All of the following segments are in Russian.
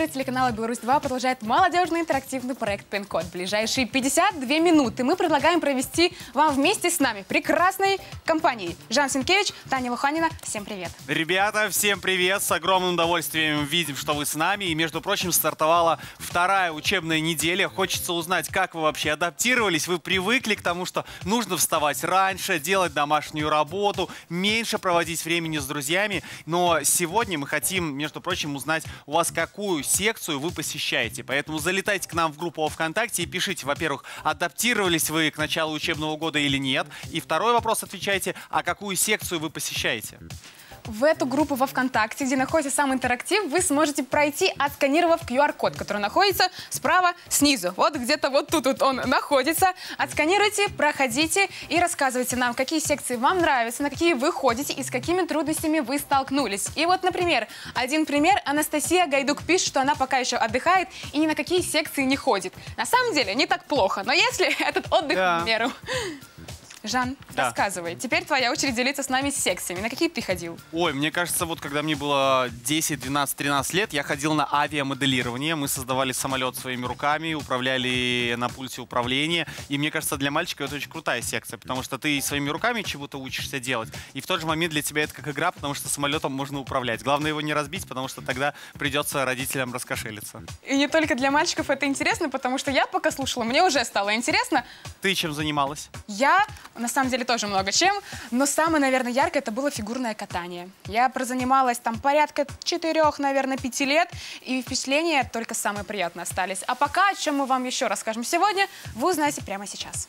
эфира телеканала «Беларусь-2» продолжает молодежный интерактивный проект «Пин-код». В ближайшие 52 минуты мы предлагаем провести вам вместе с нами прекрасной компанией. Жан Сенкевич, Таня Луханина. Всем привет. Ребята, всем привет. С огромным удовольствием видим, что вы с нами. И, между прочим, стартовала вторая учебная неделя. Хочется узнать, как вы вообще адаптировались. Вы привыкли к тому, что нужно вставать раньше, делать домашнюю работу, меньше проводить времени с друзьями. Но сегодня мы хотим, между прочим, узнать у вас, какую секцию вы посещаете. Поэтому залетайте к нам в группу ВКонтакте и пишите, во-первых, адаптировались вы к началу учебного года или нет. И второй вопрос отвечайте, а какую секцию вы посещаете? В эту группу во ВКонтакте, где находится сам интерактив, вы сможете пройти, отсканировав QR-код, который находится справа снизу. Вот где-то вот тут вот он находится. Отсканируйте, проходите и рассказывайте нам, какие секции вам нравятся, на какие вы ходите и с какими трудностями вы столкнулись. И вот, например, один пример. Анастасия Гайдук пишет, что она пока еще отдыхает и ни на какие секции не ходит. На самом деле не так плохо, но если этот отдых в меру. Жан, рассказывай. Теперь твоя очередь делиться с нами секциями. На какие ты ходил? Ой, мне кажется, вот когда мне было 10, 12, 13 лет, я ходил на авиамоделирование. Мы создавали самолет своими руками, управляли на пульте управления. И мне кажется, для мальчика это очень крутая секция, потому что ты своими руками чего-то учишься делать. И в тот же момент для тебя это как игра, потому что самолетом можно управлять. Главное его не разбить, потому что тогда придется родителям раскошелиться. И не только для мальчиков это интересно, потому что я пока слушала, мне уже стало интересно. Ты чем занималась? Я... На самом деле тоже много чем, но самое, наверное, яркое это было фигурное катание. Я прозанималась там порядка 4, наверное, 5 лет, и впечатления только самые приятные остались. А пока, о чем мы вам еще расскажем сегодня, вы узнаете прямо сейчас.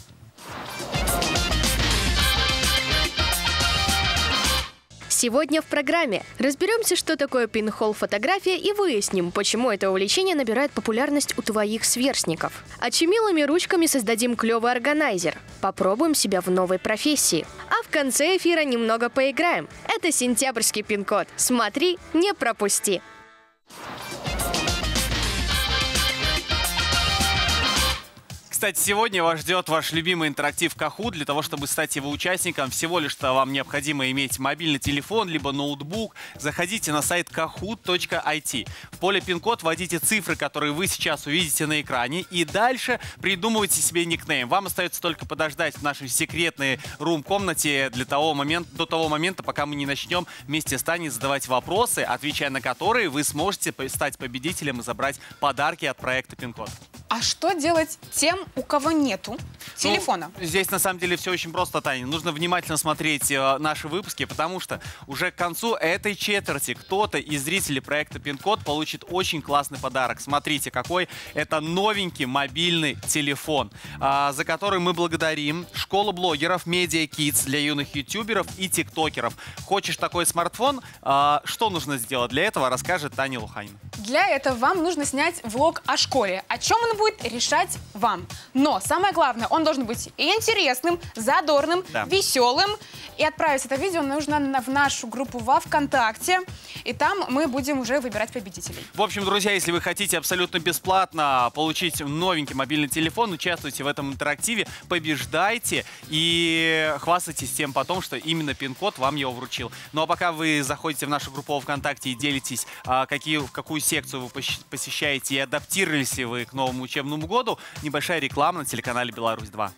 Сегодня в программе разберемся, что такое пинхол-фотография, и выясним, почему это увлечение набирает популярность у твоих сверстников. Очумелыми ручками создадим клевый органайзер. Попробуем себя в новой профессии. А в конце эфира немного поиграем. Это сентябрьский пин-код. Смотри, не пропусти. Кстати, сегодня вас ждет ваш любимый интерактив Kahoot. Для того, чтобы стать его участником, всего лишь вам необходимо иметь мобильный телефон, либо ноутбук. Заходите на сайт kahoot.it. В поле пин-код вводите цифры, которые вы сейчас увидите на экране, и дальше придумывайте себе никнейм. Вам остается только подождать в нашей секретной рум-комнате до того момента, пока мы не начнем вместе с Таней задавать вопросы, отвечая на которые вы сможете стать победителем и забрать подарки от проекта пин-код. А что делать тем, у кого нету телефона? Ну, здесь на самом деле все очень просто, Таня. Нужно внимательно смотреть наши выпуски, потому что уже к концу этой четверти кто-то из зрителей проекта пин-код получит очень классный подарок. Смотрите, какой это новенький мобильный телефон, за который мы благодарим школу блогеров Media Kids для юных ютуберов и тиктокеров. Хочешь такой смартфон? Что нужно сделать? Для этого расскажет Таня Луханина. Для этого вам нужно снять влог о школе. О чем он будет решать вам. Но самое главное, он должен быть и интересным, задорным, веселым. И отправить это видео нужно в нашу группу во ВКонтакте. И там мы будем уже выбирать победителей. В общем, друзья, если вы хотите абсолютно бесплатно получить новенький мобильный телефон, участвуйте в этом интерактиве, побеждайте и хвастайтесь тем потом, что именно пин-код вам его вручил. Ну а пока вы заходите в нашу группу ВКонтакте и делитесь, какую секцию вы посещаете и адаптировались ли вы к новому учебному году, небольшая реклама на телеканале «Беларусь-2».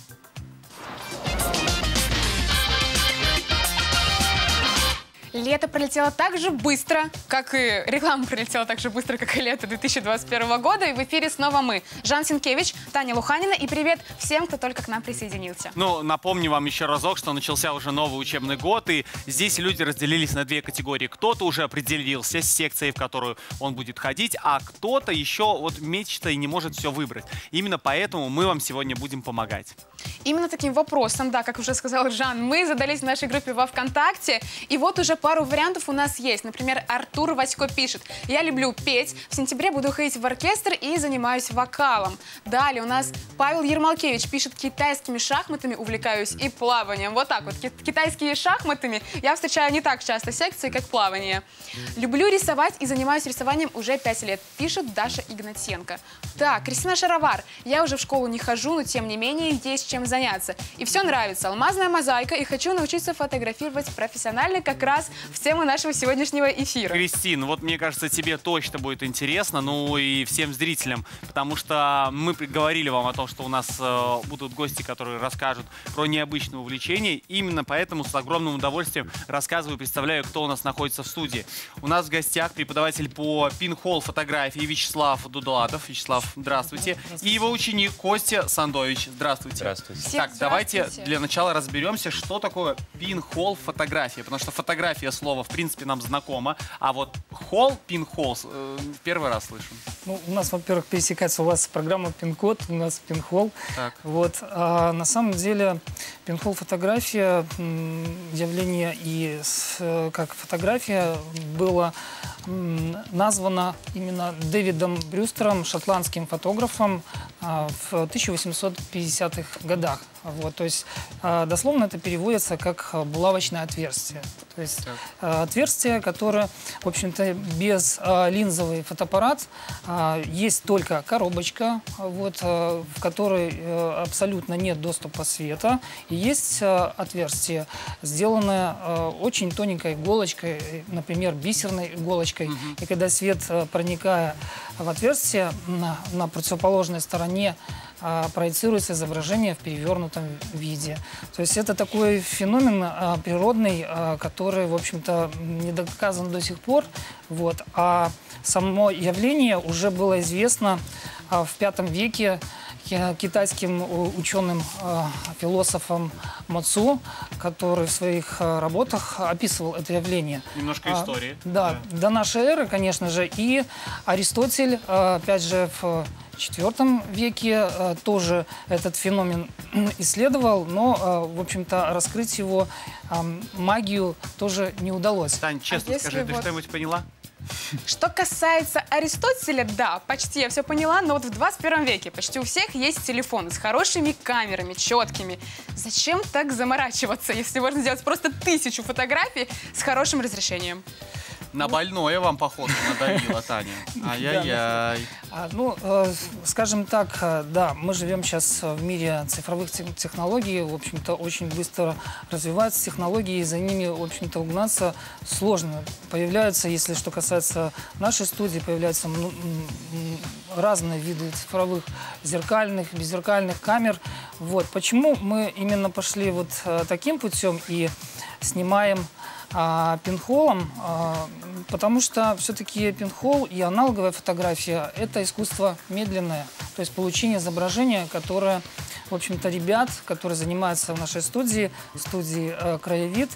Лето пролетело так же быстро, как и реклама пролетела так же быстро, как и лето 2021 года. И в эфире снова мы, Жан Сенкевич, Таня Луханина. И привет всем, кто только к нам присоединился. Ну, напомню вам еще разок, что начался уже новый учебный год. И здесь люди разделились на две категории. Кто-то уже определился с секцией, в которую он будет ходить, а кто-то еще вот мечтает и не может все выбрать. Именно поэтому мы вам сегодня будем помогать. Именно таким вопросом, да, как уже сказал Жан, мы задались в нашей группе во ВКонтакте. И вот уже пару вариантов у нас есть. Например, Артур Васько пишет: я люблю петь, в сентябре буду ходить в оркестр и занимаюсь вокалом. Далее у нас Павел Ермолкевич пишет: китайскими шахматами увлекаюсь и плаванием. Вот так вот. Китайские шахматами я встречаю не так часто секции, как плавание. Люблю рисовать и занимаюсь рисованием уже 5 лет, пишет Даша Игнатенко. Так, Кристина Шаровар: я уже в школу не хожу, но тем не менее есть чем заняться. И все нравится. Алмазная мозаика, и хочу научиться фотографировать профессионально как раз в тему нашего сегодняшнего эфира. Кристин, вот мне кажется, тебе точно будет интересно, ну и всем зрителям, потому что мы говорили вам о том, что у нас будут гости, которые расскажут про необычное увлечение. Именно поэтому с огромным удовольствием рассказываю и представляю, кто у нас находится в студии. У нас в гостях преподаватель по пинхолл фотографии Вячеслав Дудуладов. Вячеслав, здравствуйте. И его ученик Костя Сандович. Здравствуйте. Здравствуйте. Всем Так, давайте здравствуйте. для начала разберемся, что такое пинхолл фотография. Потому что фотография слово, в принципе, нам знакомо. А вот холл, пинхолл, первый раз слышим. Ну, у нас, во-первых, пересекается у вас программа «Пин-код», у нас «Пинхолл». Так. Вот. А на самом деле пинхолл-фотография, явление как фотография, было названо именно Дэвидом Брюстером, шотландским фотографом, в 1850-х годах. Вот, то есть дословно это переводится как булавочное отверстие. То есть отверстие, которое, в общем-то, без линзовый фотоаппарат, есть только коробочка, вот, в которой абсолютно нет доступа света. И есть отверстие, сделанное очень тоненькой иголочкой, например, бисерной иголочкой. И когда свет, проникая в отверстие, на противоположной стороне проецируется изображение в перевернутом виде. То есть это такой феномен природный, который, в общем-то, не доказан до сих пор. Вот. А само явление уже было известно в V веке китайским ученым, философом Мо Цзу, который в своих работах описывал это явление. Немножко истории. Да, до нашей эры, конечно же. И Аристотель, опять же, в IV веке тоже этот феномен исследовал, но, в общем-то, раскрыть его магию тоже не удалось. Тань, честно если скажи, ты вот- что-нибудь поняла? Что касается Аристотеля, да, почти я все поняла, но вот в 21 веке почти у всех есть телефоны с хорошими камерами, четкими. Зачем так заморачиваться, если можно сделать просто 1000 фотографий с хорошим разрешением? На больное вам, походу, надавила, Таня. Ай-яй-яй. Скажем так, да, мы живем сейчас в мире цифровых технологий, в общем-то, очень быстро развиваются технологии, и за ними, в общем-то, угнаться сложно. Появляются, если что касается нашей студии, появляются разные виды цифровых зеркальных, беззеркальных камер. Вот. Почему мы именно пошли вот таким путем и снимаем пинхоллом? Потому что все-таки пинхолл и аналоговая фотография – это искусство медленное, то есть получение изображения, которое, в общем-то, ребят, которые занимаются в нашей студии «Краевид»,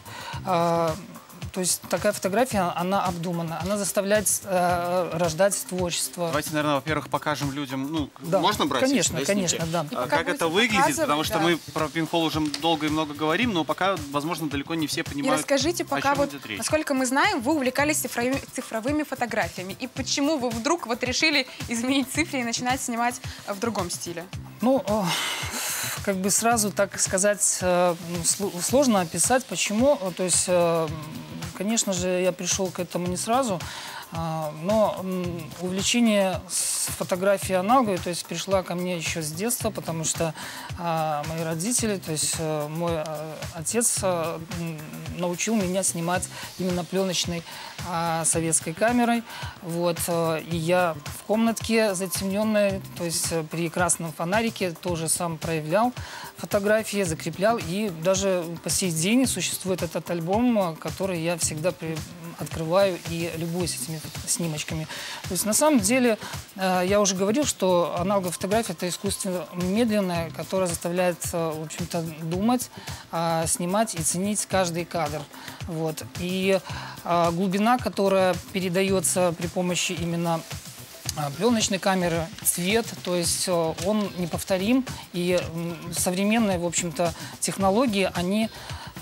то есть такая фотография, она обдумана, она заставляет рождать творчество. Давайте, наверное, во-первых, покажем людям, ну, Да, можно брать? конечно, да, конечно, снимки? да. И пока Как будете это выглядит, показывать, потому что да. мы про пинхолл уже долго и много говорим, но пока, возможно, далеко не все И понимают, расскажите, о пока чем вот, идет речь. насколько мы знаем, вы увлекались цифровыми фотографиями. И почему вы вдруг вот решили изменить цифры и начинать снимать в другом стиле? Ну, как бы сразу, так сказать, сложно описать, почему. То есть, конечно же, я пришел к этому не сразу, но увлечение с фотографией аналоговой, то есть, пришла ко мне еще с детства, потому что мои родители, то есть мой отец научил меня снимать именно пленочной советской камерой. Вот. И я в комнатке затемненной, то есть при красном фонарике, тоже сам проявлял фотографии, закреплял. И даже по сей день существует этот альбом, который я всегда открываю и любуюсь этими снимочками. То есть на самом деле я уже говорил, что аналоговая фотография – это искусство медленное, которое заставляет, в общем-то, думать, снимать и ценить каждый кадр. Вот. И глубина, которая передается при помощи именно пленочной камеры, цвет, то есть он неповторим. И современные, в общем-то, технологии, они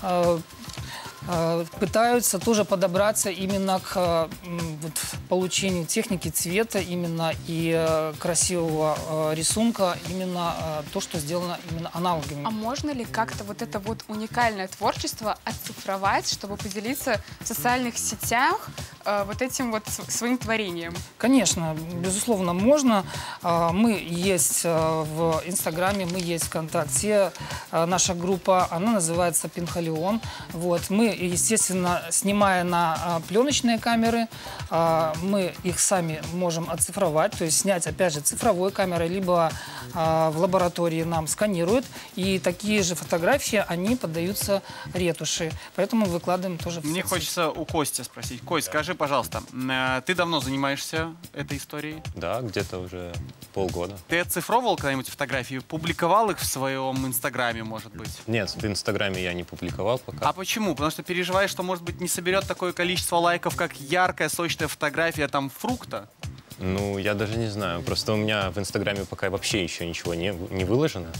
пытаются тоже подобраться именно к вот, получению техники цвета именно и красивого рисунка, именно то, что сделано именно аналогами. А можно ли как-то вот это вот уникальное творчество оцифровать, чтобы поделиться в социальных сетях вот этим вот своим творением? Конечно, безусловно, можно. Мы есть в Инстаграме, мы есть в ВКонтакте. Наша группа, она называется Пинхолион. Вот. Мы, естественно, снимая на пленочные камеры, мы их сами можем оцифровать, то есть снять, опять же, цифровой камерой, либо в лаборатории нам сканируют. И такие же фотографии, они поддаются ретуши. Поэтому выкладываем тоже в Мне соцсети. хочется у Кости спросить. Кость, скажи, пожалуйста, ты давно занимаешься этой историей? Да, где-то уже полгода. Ты оцифровывал когда-нибудь фотографии? Публиковал их в своем Инстаграме, может быть? Нет, в Инстаграме я не публиковал пока. А почему? Потому что переживаешь, что, может быть, не соберет такое количество лайков, как яркая, сочная фотография там фрукта? Ну, я даже не знаю. Просто у меня в Инстаграме пока вообще еще ничего не выложено.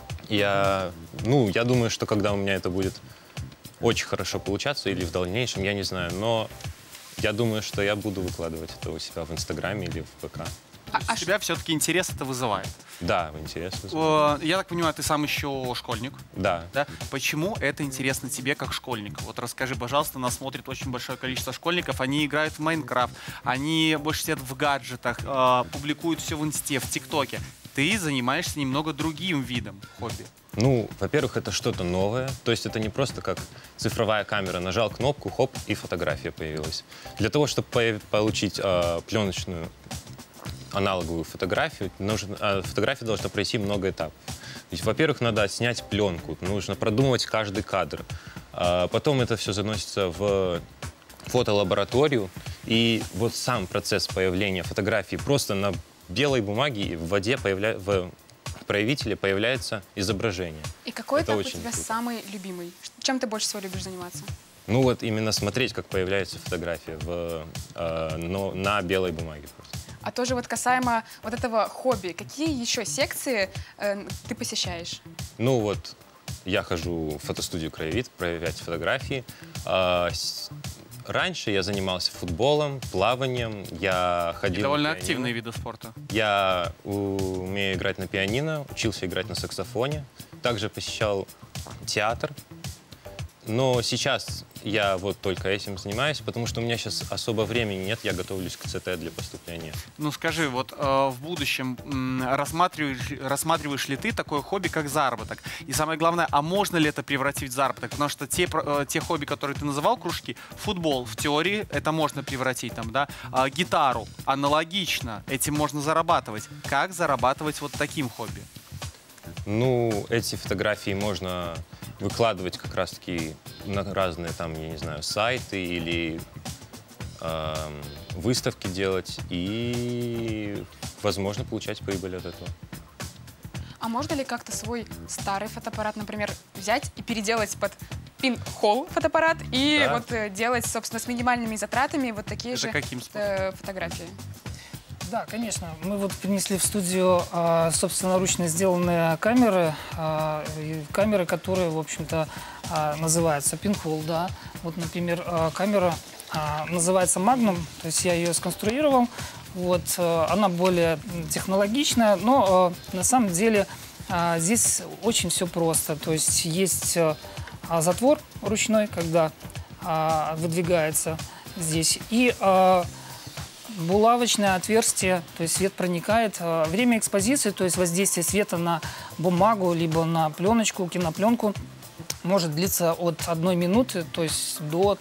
Я думаю, что когда у меня это будет очень хорошо получаться или в дальнейшем, я не знаю. Но я думаю, что я буду выкладывать это у себя в Инстаграме или в ВК. А тебя все-таки интерес это вызывает? Да, интересно. Я так понимаю, ты сам еще школьник? Да. Да? Почему это интересно тебе как школьнику? Вот расскажи, пожалуйста, нас смотрит очень большое количество школьников, они играют в Майнкрафт, они больше сидят в гаджетах, публикуют все в Инсте, в ТикТоке. Ты занимаешься немного другим видом хобби. Ну, во-первых, это что-то новое. То есть это не просто как цифровая камера. Нажал кнопку, хоп, и фотография появилась. Для того, чтобы получить пленочную аналоговую фотографию, фотография должна пройти много этапов. Во-первых, надо снять пленку, нужно продумывать каждый кадр. Потом это все заносится в фотолабораторию, и вот сам процесс появления фотографии просто на белой бумаге в воде в проявителе появляется изображение. И какой Это этап у очень тебя круто. самый любимый? Чем ты больше всего любишь заниматься? Ну вот именно смотреть, как появляется фотография на белой бумаге просто. А тоже вот касаемо вот этого хобби, какие еще секции ты посещаешь? Ну вот я хожу в фотостудию «Краевид» проявлять фотографии. Раньше я занимался футболом, плаванием, я ходил Довольно на пианино. активные виды спорта. Я умею играть на пианино, учился играть на саксофоне, также посещал театр. Но сейчас я вот только этим занимаюсь, потому что у меня сейчас особо времени нет, я готовлюсь к ЦТ для поступления. Ну скажи, вот в будущем рассматриваешь ли ты такое хобби, как заработок? И самое главное, а можно ли это превратить в заработок? Потому что те хобби, которые ты называл, кружки, футбол, в теории это можно превратить, там, да? Гитару, аналогично, этим можно зарабатывать. Как зарабатывать вот таким хобби? Ну, эти фотографии можно выкладывать как раз-таки на разные там, я не знаю, сайты или выставки делать и, возможно, получать прибыль от этого. А можно ли как-то свой старый фотоаппарат, например, взять и переделать под пин-холл фотоаппарат и Да. вот делать, собственно, с минимальными затратами вот такие Это же каким способом? фотографии? Да, конечно. Мы вот принесли в студию собственноручно сделанные камеры, камеры, которые, в общем-то, называются Pinhole, да. Вот, например, камера называется Magnum, то есть я ее сконструировал. Вот, она более технологичная, но на самом деле здесь очень все просто. То есть есть затвор ручной, когда выдвигается здесь, и булавочное отверстие, то есть свет проникает. Время экспозиции, то есть воздействие света на бумагу, либо на пленочку, кинопленку, может длиться от 1 минуты, то есть до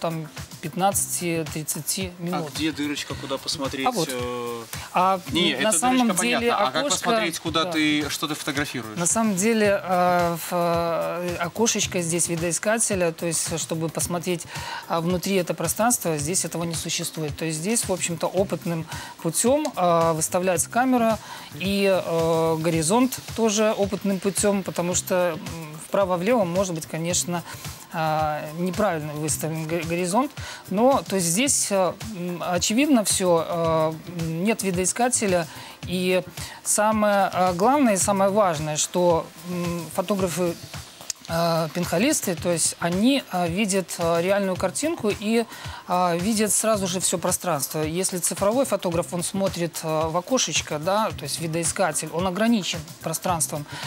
15-30 минут. А где дырочка, куда посмотреть? А вот. Не, на это самом дырочка деле понятно. А как окошко- посмотреть, куда да. что ты фотографируешь? На самом деле окошечко здесь видоискателя, то есть чтобы посмотреть внутри это пространство, здесь этого не существует. То есть здесь, в общем-то, опытным путем выставляется камера и горизонт тоже опытным путем, потому что вправо-влево может быть, конечно, неправильно выставлен горизонт, но то есть здесь очевидно все, нет видоискателя, и самое главное и самое важное, что фотографы пинхолисты, то есть они видят реальную картинку и видят сразу же все пространство. Если цифровой фотограф, он смотрит в окошечко, да, то есть видоискатель, он ограничен пространством,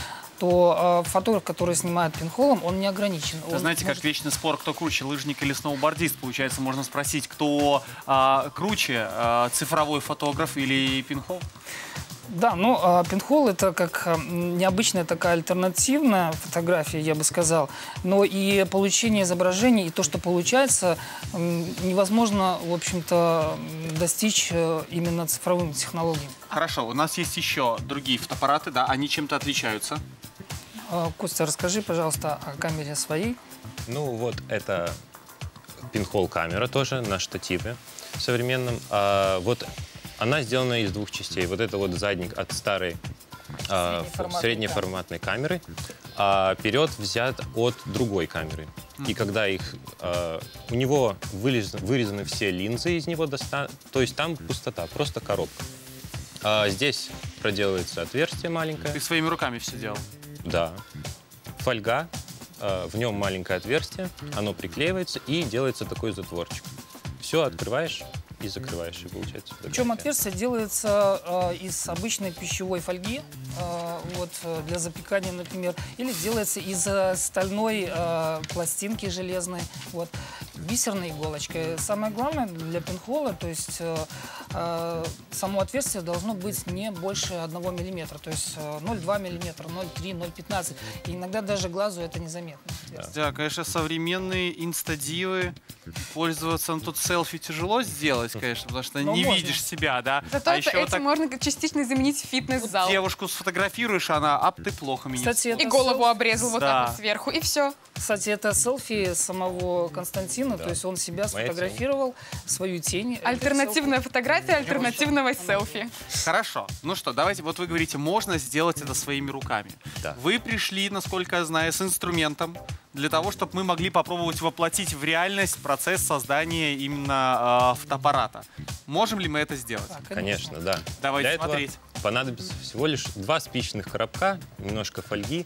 что фотограф, который снимает пинхолом, он не ограничен. Вы знаете, как вечный спор, кто круче, лыжник или сноубордист, получается, можно спросить, кто круче, цифровой фотограф или пинхол? Да, ну, пинхол это как необычная такая альтернативная фотография, я бы сказал. Но и получение изображений, и то, что получается, невозможно, в общем-то, достичь именно цифровыми технологиями. Хорошо, у нас есть еще другие фотоаппараты, да, они чем-то отличаются. Костя, расскажи, пожалуйста, о камере своей. Ну вот это пинхол-камера тоже на штативе современном. Вот она сделана из двух частей. Вот это вот задник от старой среднеформатной камеры, а вперед взят от другой камеры. И когда у него вырезаны все линзы из него, то есть там пустота, просто коробка. Здесь проделывается отверстие маленькое. Ты своими руками все делал? Да. Фольга, в нем маленькое отверстие, оно приклеивается и делается такой затворчик. Все открываешь и закрываешь, и получается. Причем отверстие делается из обычной пищевой фольги, вот, для запекания, например, или делается из стальной пластинки железной, вот, бисерной иголочкой. Самое главное для пинхола, то есть само отверстие должно быть не больше 1 миллиметра, то есть 0,2 миллиметра, 0,3, 0,15. И иногда даже глазу это незаметно. Да, конечно, современные инстадивы, пользоваться, тут селфи тяжело сделать, конечно, потому что не можно. видишь себя, да. Зато еще этим можно частично заменить фитнес-зал. девушку сфотографируешь, она, ты плохо меня. Кстати, И голову обрезал вот Да. так вот сверху, и все. Кстати, это селфи самого Константина, то есть он себя сфотографировал, свою тень. Альтернативная фотография альтернативного селфи. Хорошо. Ну что, давайте, вот вы говорите, можно сделать это своими руками. Да. Вы пришли, насколько я знаю, с инструментом для того, чтобы мы могли попробовать воплотить в реальность процесс создания именно фотоаппарата. Можем ли мы это сделать? Да, Конечно, да. Давайте Для этого смотреть. понадобится всего лишь 2 спичечных коробка, немножко фольги,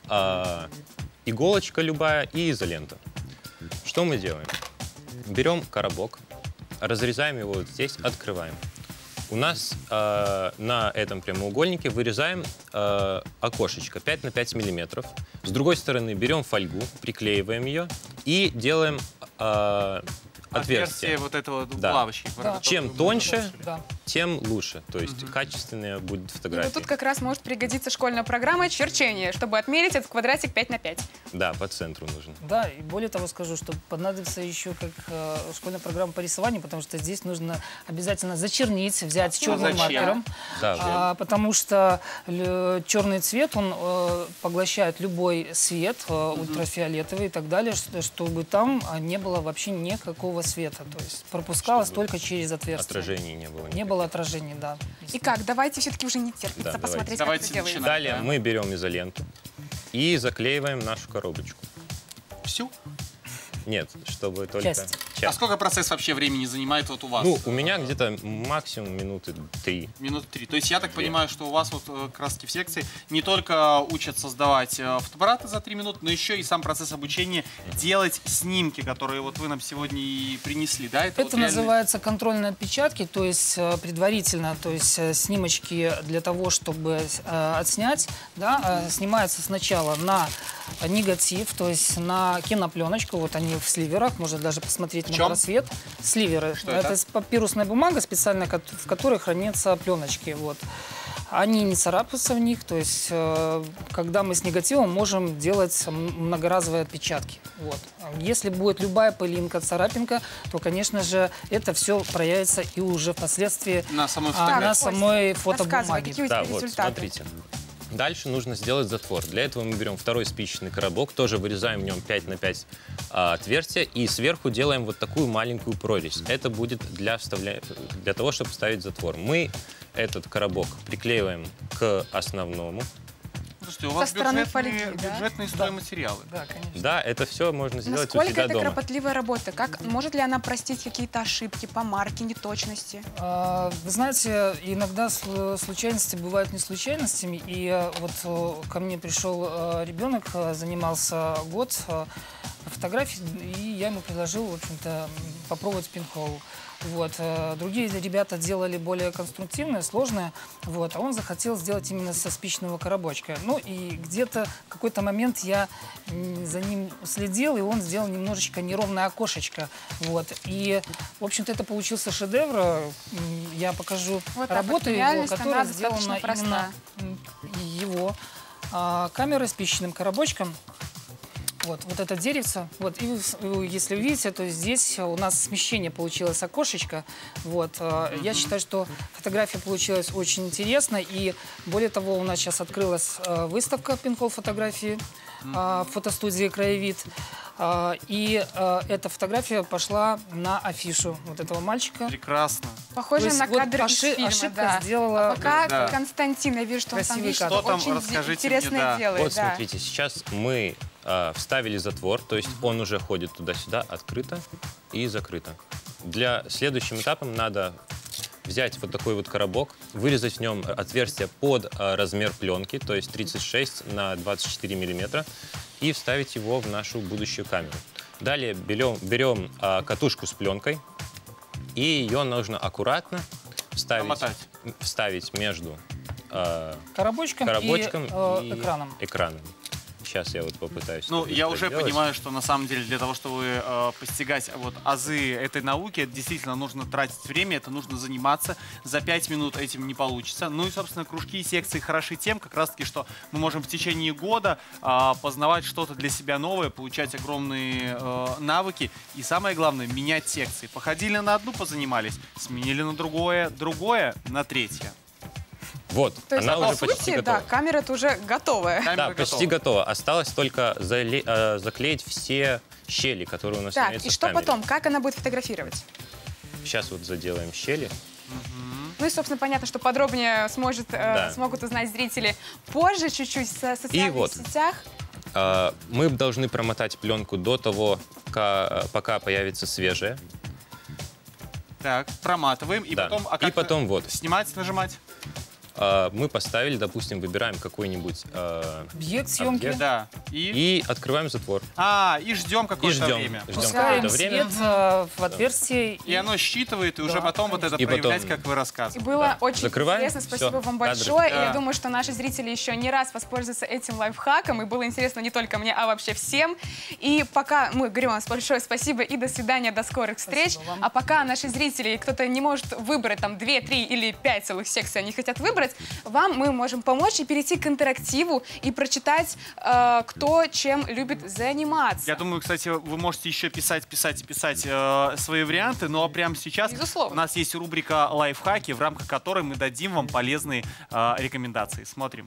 иголочка любая и изолента. Что мы делаем? Берем коробок, разрезаем его вот здесь, открываем. У нас на этом прямоугольнике вырезаем окошечко 5 на 5 миллиметров. С другой стороны берем фольгу, приклеиваем ее и делаем отверстие. Вот этого Да. лавочки. Да. Чем тоньше, Да. тем лучше. То есть качественная будет И вот фотография. тут как раз может пригодиться школьная программа черчение, чтобы отмерить этот квадратик 5 на 5. Да, по центру нужно. Да, и более того скажу, что понадобится еще как школьная программа по рисованию, потому что здесь нужно обязательно зачернить, взять черным зачем? маркером, Да, потому что черный цвет, он поглощает любой свет, ультрафиолетовый и так далее, чтобы там не было вообще никакого света, то есть пропускалось только через отверстие. отражений не было. Не было отражений, да. И как? Давайте все-таки уже не терпится Да, посмотреть, давайте. как это делается. Давайте Далее мы берем изоленту и заклеиваем нашу коробочку. Всю? Нет, чтобы только Часть. А сколько процесс вообще времени занимает вот у вас? Ну, у меня где-то максимум минуты 3. Минут 3. То есть я так понимаю, что у вас вот как раз таки в секции не только учат создавать фотоаппараты за 3 минуты, но еще и сам процесс обучения делать снимки, которые вот вы нам сегодня и принесли, да? Это вот реально- называется контрольные отпечатки, то есть предварительно, то есть снимочки для того, чтобы отснять, да, снимаются сначала на негатив, то есть на кинопленочку, вот они в сливерах, можно даже посмотреть на чем? просвет. Сливеры. Что это? Папирусная бумага специальная, в которой хранятся пленочки, вот. Они не царапаются в них, то есть когда мы с негативом можем делать многоразовые отпечатки. Вот. Если будет любая пылинка, царапинка, то, конечно же, это все проявится и уже впоследствии На самой на фотографии. самой Рассказывай, фотобумаге. какие у Да, тебя вот, результаты? смотрите. Дальше нужно сделать затвор. Для этого мы берем второй спичечный коробок, тоже вырезаем в нем 5 на 5 отверстия и сверху делаем вот такую маленькую прорезь. Это будет для того, чтобы вставить затвор. Мы этот коробок приклеиваем к основному. Слушайте, у вас стороны бюджетные, фольги, да? бюджетные стройматериалы. Да, конечно. Да, это все можно сделать у Насколько себя это дома. кропотливая работа? Как, может ли она простить какие-то ошибки, помарки, неточности? Вы знаете, иногда случайности бывают не случайностями. И вот ко мне пришел ребенок, занимался год фотографий, и я ему предложил, в общем-то, попробовать пинхол. Вот. Другие ребята делали более конструктивное, сложное, вот, а он захотел сделать именно со спичного коробочка. Ну и где-то в какой-то момент я за ним следил, и он сделал немножечко неровное окошечко. Вот. И, в общем-то, это получился шедевр. Я покажу вот работу вот, его, которая сделана именно его камерой с спичечным коробочком. Вот это деревце. Вот, и если вы видите, то здесь у нас смещение получилось окошечко. Вот, я считаю, что фотография получилась очень интересной. И более того, у нас сейчас открылась выставка пинхол фотографии в фотостудии «Краевид». И эта фотография пошла на афишу вот этого мальчика. Прекрасно. Похоже на вот кадр из фильма, ошибка да. сделала... А пока Да. Константин, я вижу, что он там, Красивый видит, кадр. что Что там? очень Расскажите интересное мне, да. делает. Вот, да. смотрите, сейчас мы вставили затвор, то есть он уже ходит туда-сюда, открыто и закрыто. Для следующим этапом надо взять вот такой вот коробок, вырезать в нем отверстие под размер пленки, то есть 36 на 24 миллиметра, и вставить его в нашу будущую камеру. Далее берем катушку с пленкой, и ее нужно аккуратно вставить между коробочком и экраном. экраном. Сейчас я вот попытаюсь. Ну, это я уже сделать. понимаю, что на самом деле для того, чтобы постигать вот азы этой науки, это действительно нужно тратить время, это нужно заниматься. За 5 минут этим не получится. Ну и, собственно, кружки и секции хороши тем, как раз-таки, что мы можем в течение года познавать что-то для себя новое, получать огромные навыки и, самое главное, менять секции. Походили на одну, позанимались, сменили на другое, на третье. Вот, То есть, она по уже почти сути, готова. да, камера-то уже готовая. Камера Да, почти готова. Осталось только заклеить все щели, которые у нас Так, имеются и в что камере. потом? Как она будет фотографировать? Сейчас вот заделаем щели. Ну и, собственно, понятно, что подробнее смогут узнать зрители позже, чуть-чуть в социальных вот. сетях. Мы должны промотать пленку до того, пока появится свежая. Так, проматываем, и Да. потом... И потом вот. Снимать, нажимать? Мы поставили, допустим, выбираем какой-нибудь Объект съемки. объект. Да. И открываем затвор. И ждем И какое-то ждем. время. Ждем Пускаем какое-то время. свет в отверстие. И оно считывает, и уже Да, потом вот это И потом- проявлять, как вы И рассказывали. было Да. очень Закрываем. интересно. Спасибо Всё. вам Кадры. большое. И Да. я думаю, что наши зрители еще не раз воспользуются этим лайфхаком. И было интересно не только мне, а вообще всем. И пока мы говорим вам большое спасибо и до свидания, до скорых встреч. Спасибо вам. А пока наши зрители, кто-то не может выбрать там 2, 3 или 5 целых секций, они хотят выбрать, вам мы можем помочь и перейти к интерактиву и прочитать, кто чем любит заниматься. Я думаю, кстати, вы можете еще писать свои варианты, но прямо сейчас Безусловно. у нас есть рубрика «Лайфхаки», в рамках которой мы дадим вам полезные рекомендации. Смотрим.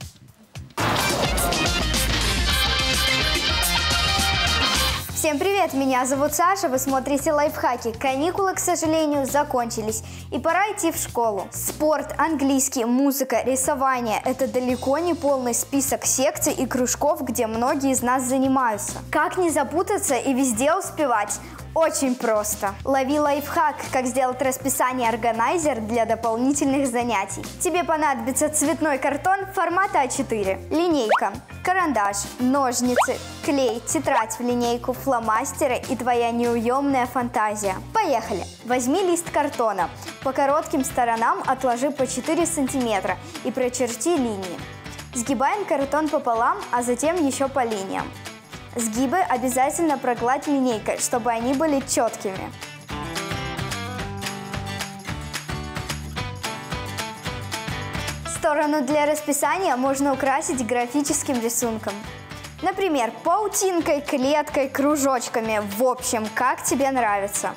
Всем привет, меня зовут Саша, вы смотрите «Лайфхаки». Каникулы, к сожалению, закончились, и пора идти в школу. Спорт, английский, музыка, рисование – это далеко не полный список секций и кружков, где многие из нас занимаются. Как не запутаться и везде успевать? Очень просто. Лови лайфхак, как сделать расписание органайзер для дополнительных занятий. Тебе понадобится цветной картон формата А4, линейка, карандаш, ножницы, клей, тетрадь в линейку, фломастеры и твоя неуемная фантазия. Поехали! Возьми лист картона. По коротким сторонам отложи по 4 сантиметра и прочерти линии. Сгибаем картон пополам, а затем еще по линиям. Сгибы обязательно прогладь линейкой, чтобы они были четкими. Сторону для расписания можно украсить графическим рисунком. Например, паутинкой, клеткой, кружочками. В общем, как тебе нравится.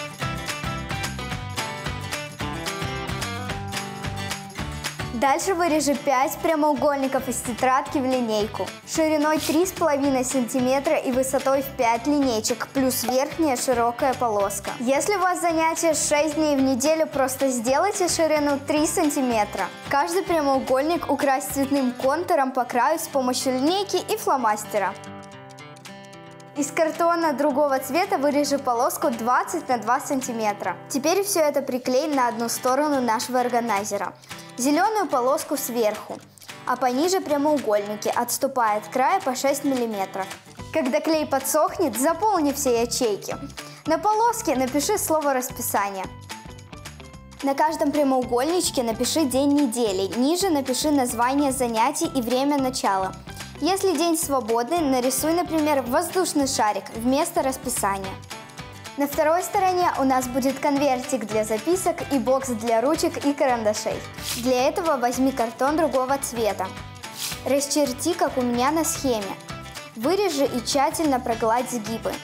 Дальше вырежи 5 прямоугольников из тетрадки в линейку. Шириной 3,5 см и высотой в 5 линейчик, плюс верхняя широкая полоска. Если у вас занятие 6 дней в неделю, просто сделайте ширину 3 см. Каждый прямоугольник укрась цветным контуром по краю с помощью линейки и фломастера. Из картона другого цвета вырежи полоску 20 на 2 см. Теперь все это приклей на одну сторону нашего органайзера. Зеленую полоску сверху, а пониже прямоугольники, отступая от края по 6 мм. Когда клей подсохнет, заполни все ячейки. На полоске напиши слово «расписание». На каждом прямоугольничке напиши день недели, ниже напиши название занятий и время начала. Если день свободный, нарисуй, например, воздушный шарик вместо расписания. На второй стороне у нас будет конвертик для записок и бокс для ручек и карандашей. Для этого возьми картон другого цвета. Расчерти, как у меня на схеме. Вырежи и тщательно прогладь сгибы.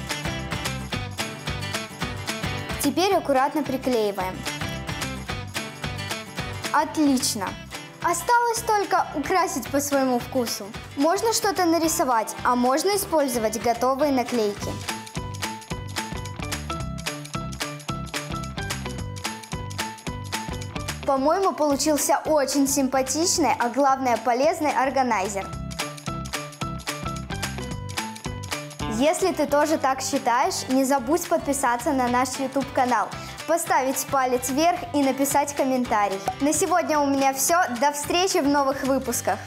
Теперь аккуратно приклеиваем. Отлично! Осталось только украсить по своему вкусу. Можно что-то нарисовать, а можно использовать готовые наклейки. По-моему, получился очень симпатичный, а главное полезный органайзер. Если ты тоже так считаешь, не забудь подписаться на наш YouTube-канал, поставить палец вверх и написать комментарий. На сегодня у меня все. До встречи в новых выпусках.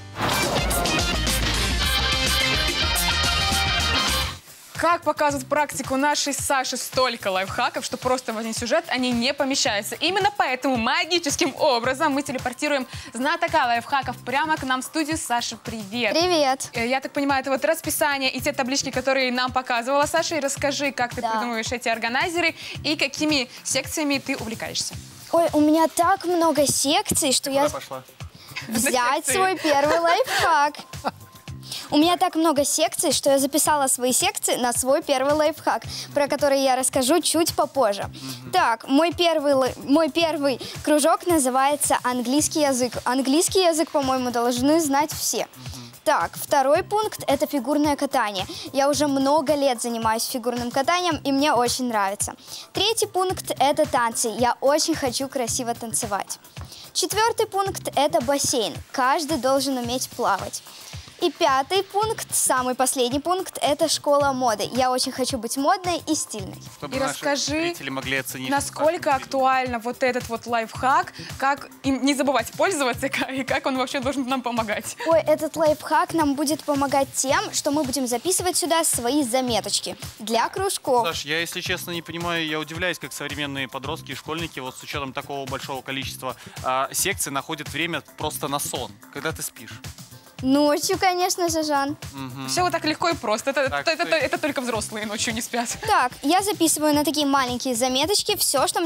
Как показывает практику нашей Саши, столько лайфхаков, что просто в один сюжет они не помещаются. Именно поэтому магическим образом мы телепортируем знатока лайфхаков прямо к нам в студию. Саша, привет! Привет! Я так понимаю, это вот расписание и те таблички, которые нам показывала Саша. И расскажи, как ты придумываешь эти органайзеры и какими секциями ты увлекаешься. Ой, у меня так много секций, что я... Пошла. Взять свой первый лайфхак. У меня так много секций, что я записала свои секции на свой первый лайфхак, про который я расскажу чуть попозже. Так, мой первый кружок называется английский язык. Английский язык, по-моему, должны знать все. Так, второй пункт – это фигурное катание. Я уже много лет занимаюсь фигурным катанием, и мне очень нравится. Третий пункт – это танцы. Я очень хочу красиво танцевать. Четвертый пункт – это бассейн. Каждый должен уметь плавать. И пятый пункт, самый последний пункт, это школа моды. Я очень хочу быть модной и стильной. Чтобы И наши расскажи, зрители могли оценить, насколько актуально вот этот вот лайфхак, как им не забывать пользоваться и как он вообще должен нам помогать. Ой, этот лайфхак нам будет помогать тем, что мы будем записывать сюда свои заметочки для кружков. Саш, я, если честно, не понимаю, я удивляюсь, как современные подростки и школьники вот с учетом такого большого количества секций находят время просто на сон, когда ты спишь. Ночью, конечно же, Жан. Все вот так легко и просто. Так, Это только взрослые ночью не спят. Так, я записываю на такие маленькие заметочки все, что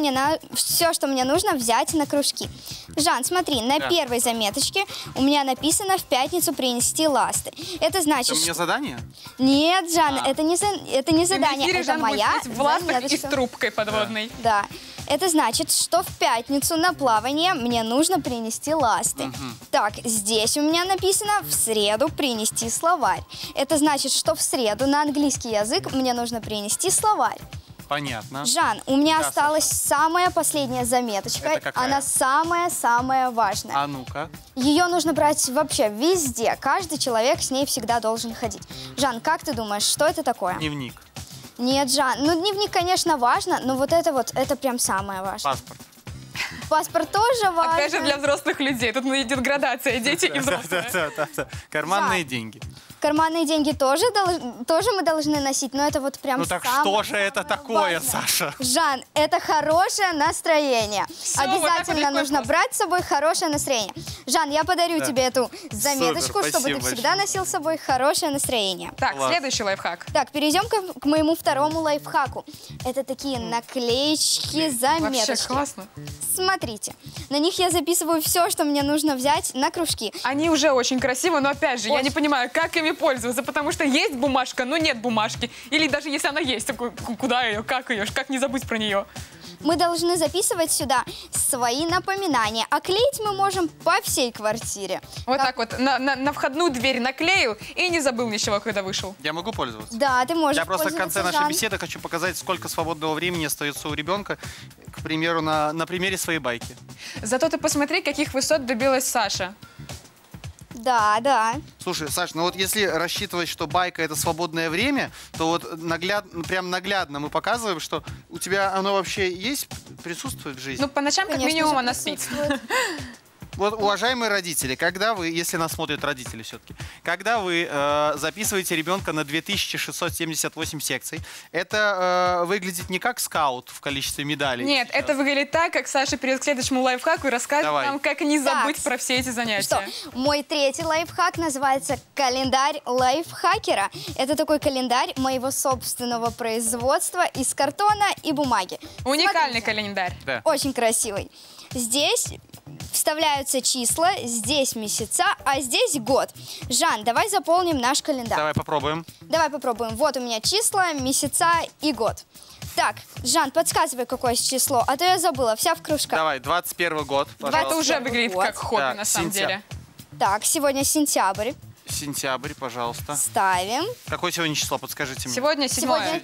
мне нужно взять на кружки. Жан, смотри, на первой заметочке у меня написано «в пятницу принести ласты». Это значит... Это мне задание? Нет, Жан, это не задание, это Жан моя будет в ластах и с заметочка. трубкой подводной. Да. Это значит, что в пятницу на плавание мне нужно принести ласты. Так, здесь у меня написано в среду принести словарь. Это значит, что в среду на английский язык мне нужно принести словарь. Понятно. Жан, у меня Да, осталась самая последняя заметочка. Это какая? Она самая-самая важная. А ну-ка. Ее нужно брать вообще везде. Каждый человек с ней всегда должен ходить. Жан, как ты думаешь, что это такое? Дневник. Нет, Жан, ну дневник, конечно, важно, но вот, это прям самое важное. Паспорт. Паспорт тоже важно. Опять же, для взрослых людей. Тут идет градация, дети и взрослые. Да. Карманные деньги. Карманные деньги тоже мы должны носить, но это вот прям Ну так самое, что же это самое такое, важное. Саша? Жан, это хорошее настроение. Всё, вот так вот Обязательно легко и нужно просто. брать с собой хорошее настроение. Жан, я подарю тебе эту заметочку, Супер, чтобы ты спасибо всегда большое. носил с собой хорошее настроение. Так, Класс. следующий лайфхак. Так, перейдем к моему второму лайфхаку. Это такие наклеечки, Вообще заметочки. классно. Смотрите, на них я записываю все, что мне нужно взять на кружки. Они уже очень красивы, но опять же, я Очень. не понимаю, как ими пользоваться, потому что есть бумажка, но нет бумажки. Или даже если она есть, то куда ее, как не забыть про нее? Мы должны записывать сюда свои напоминания, а клеить мы можем по всей квартире. Вот так вот, на входную дверь наклеил и не забыл ничего, когда вышел. Я могу пользоваться? Да, ты можешь Я просто в конце пользоваться, нашей Жан. беседы хочу показать, сколько свободного времени остается у ребенка, к примеру, на примере своей байки. Зато ты посмотри, каких высот добилась Саша. Да. Слушай, Саш, ну вот если рассчитывать, что байка это свободное время, то вот прям наглядно мы показываем, что у тебя оно вообще есть, присутствует в жизни. Ну, по ночам, как Конечно минимум, же, она спит. присутствует. Вот, уважаемые родители, когда вы, если нас смотрят родители все-таки, когда вы записываете ребенка на 2678 секций, это выглядит не как скаут в количестве медалей. Нет, сейчас. это выглядит так, как Саша перейдет к следующему лайфхаку и расскажет Давай. нам, как не забыть Так. про все эти занятия. Что? Мой третий лайфхак называется «Календарь лайфхакера». Это такой календарь моего собственного производства из картона и бумаги. Уникальный Смотрите. календарь. Да. Очень красивый. Здесь вставляются числа, здесь месяца, а здесь год. Жан, давай заполним наш календарь. Давай попробуем. Давай попробуем. Вот у меня числа, месяца и год. Так, Жан, подсказывай, какое число, а то я забыла, вся в кружках. Давай, 21 год, Это пожалуйста. уже выглядит Вот. как хобби Так, на самом сентябрь. деле. Так, сегодня сентябрь. Сентябрь, пожалуйста. Ставим. Какое сегодня число, подскажите мне. Сегодня 7-е.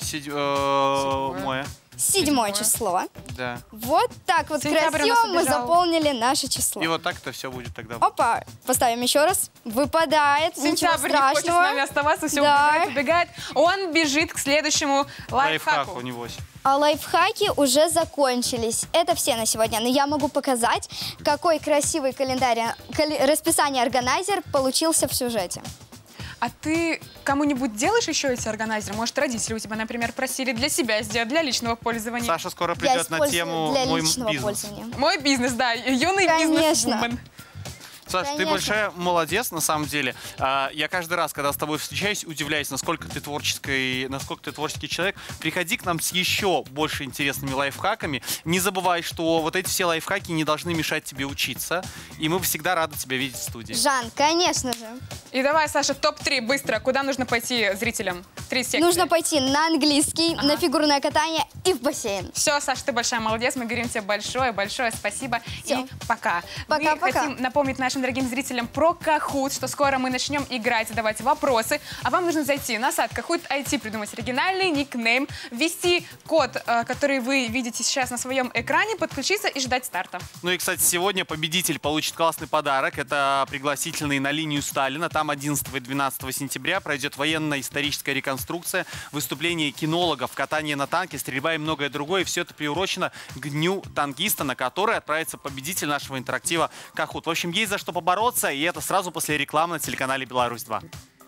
Седьмое. Седьмое число. Да. Вот так вот Сентябрь у нас красиво мы убежал. заполнили наше число. И вот так это все будет тогда. Опа, поставим еще раз. Выпадает, ничего Сентябрь не хочет с страшного. нами оставаться, все Да. убегает. Он бежит к следующему Лайфхак лайфхаку. у него. А лайфхаки уже закончились. Это все на сегодня. Но я могу показать, какой красивый календарь, расписание органайзер получился в сюжете. А ты кому-нибудь делаешь еще эти органайзеры? Может, родители у тебя, например, просили для себя сделать, для личного пользования? Саша скоро Я придет на использую тему для «Мой личного бизнес». пользования. Мой бизнес, да, юный Конечно. бизнес-вумен. Саш, ты Конечно. большая молодец, на самом деле. Я каждый раз, когда с тобой встречаюсь, удивляюсь, насколько ты творческий человек. Приходи к нам с еще больше интересными лайфхаками. Не забывай, что вот эти все лайфхаки не должны мешать тебе учиться. И мы всегда рады тебя видеть в студии. Жан, конечно же. И давай, Саша, топ-3 быстро. Куда нужно пойти зрителям? 3 секции. Нужно пойти на английский, на фигурное катание и в бассейн. Все, Саша, ты большая молодец. Мы говорим тебе большое спасибо. Всё. И пока. Пока, Мы пока. хотим напомнить нашим дорогим зрителям про Kahoot, что скоро мы начнем играть, задавать вопросы. А вам нужно зайти на сайт Kahoot IT, придумать оригинальный никнейм, ввести код, который вы видите сейчас на своем экране, подключиться и ждать старта. Ну и, кстати, сегодня победитель получит классный подарок. Это пригласительный на линию Сталина. Там 11 и 12 сентября пройдет военно-историческая реконструкция, выступление кинологов, катание на танке, стрельба и многое другое. И все это приурочено к Дню танкиста, на который отправится победитель нашего интерактива Kahoot. В общем, есть за что побороться, и это сразу после рекламы на телеканале «Беларусь-2».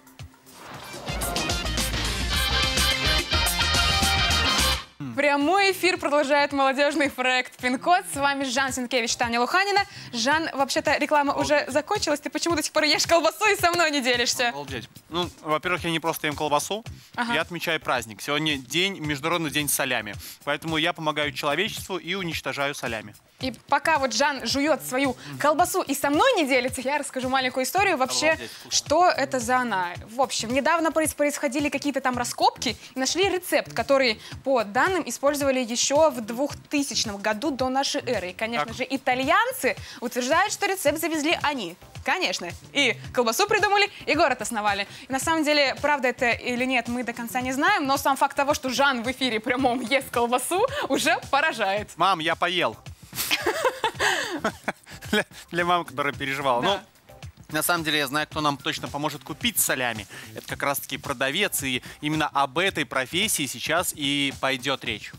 Прямой эфир продолжает молодежный проект «Пин-код». С вами Жан Сенкевич, Таня Луханина. Жан, вообще-то реклама уже закончилась. Ты почему до сих пор ешь колбасу и со мной не делишься? Обалдеть. Ну, во-первых, я не просто ем колбасу, я отмечаю праздник. Сегодня Международный день солями. Поэтому я помогаю человечеству и уничтожаю солями. И пока вот Жан жует свою колбасу и со мной не делится, я расскажу маленькую историю вообще, Обалдеть, вкусно. что это за она. В общем, недавно происходили какие-то там раскопки и нашли рецепт, который, по данным, использовали еще в 2000 году до нашей эры. И, конечно Так. же, итальянцы утверждают, что рецепт завезли они. Конечно. И колбасу придумали, и город основали. И на самом деле, правда это или нет, мы до конца не знаем, но сам факт того, что Жан в эфире прямом ест колбасу, уже поражает. Мам, я поел. Для мамы, которая переживала. Да. Ну, на самом деле, я знаю, кто нам точно поможет купить солями. Это как раз-таки продавец, и именно об этой профессии сейчас и пойдет речь.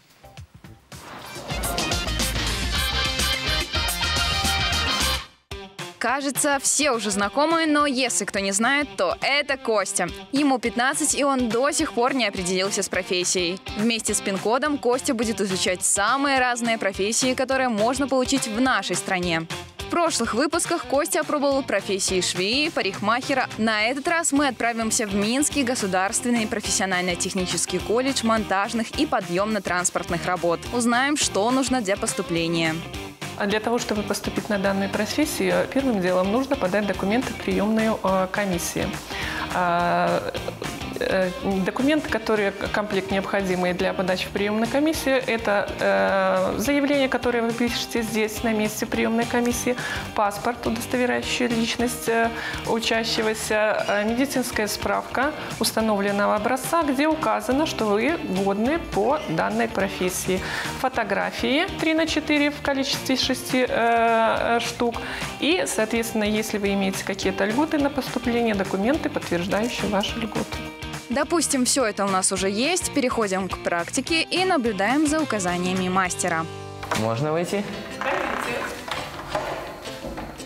Кажется, все уже знакомы, но если кто не знает, то это Костя. Ему 15, и он до сих пор не определился с профессией. Вместе с пин-кодом Костя будет изучать самые разные профессии, которые можно получить в нашей стране. В прошлых выпусках Костя опробовал профессии швеи, парикмахера. На этот раз мы отправимся в Минский государственный профессионально-технический колледж монтажных и подъемно-транспортных работ. Узнаем, что нужно для поступления. А для того, чтобы поступить на данную профессию, первым делом нужно подать документы в приемную комиссию. Документы, которые комплект необходимый для подачи в приемную комиссию, это заявление, которое вы пишете здесь, на месте приемной комиссии, паспорт, удостоверяющий личность учащегося, медицинская справка установленного образца, где указано, что вы годны по данной профессии. Фотографии 3×4 в количестве 6 штук. И, соответственно, если вы имеете какие-то льготы на поступление, документы, подтверждающие ваши льготы. Допустим, все это у нас уже есть, переходим к практике и наблюдаем за указаниями мастера. Можно выйти?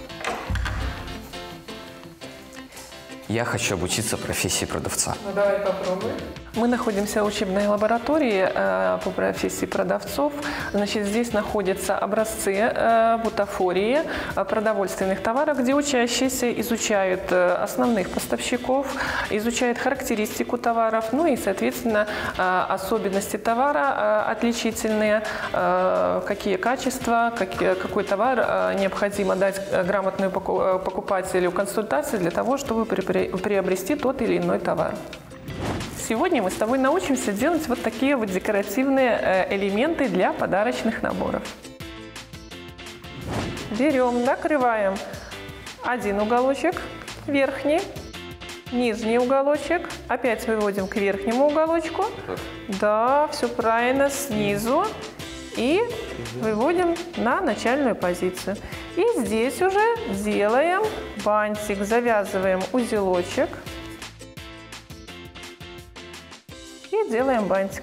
Я хочу обучиться профессии продавца. Ну, давай попробуем. Мы находимся в учебной лаборатории по профессии продавцов. Значит, здесь находятся образцы бутафории продовольственных товаров, где учащиеся изучают основных поставщиков, изучают характеристику товаров, ну и, соответственно, особенности товара отличительные, какие качества, какой товар необходимо дать грамотному покупателю консультации для того, чтобы приобрести тот или иной товар. Сегодня мы с тобой научимся делать вот такие вот декоративные элементы для подарочных наборов. Берем, накрываем один уголочек, верхний, нижний уголочек, опять выводим к верхнему уголочку. Да, все правильно, снизу. И выводим на начальную позицию. И здесь уже делаем бантик, завязываем узелочек и делаем бантик.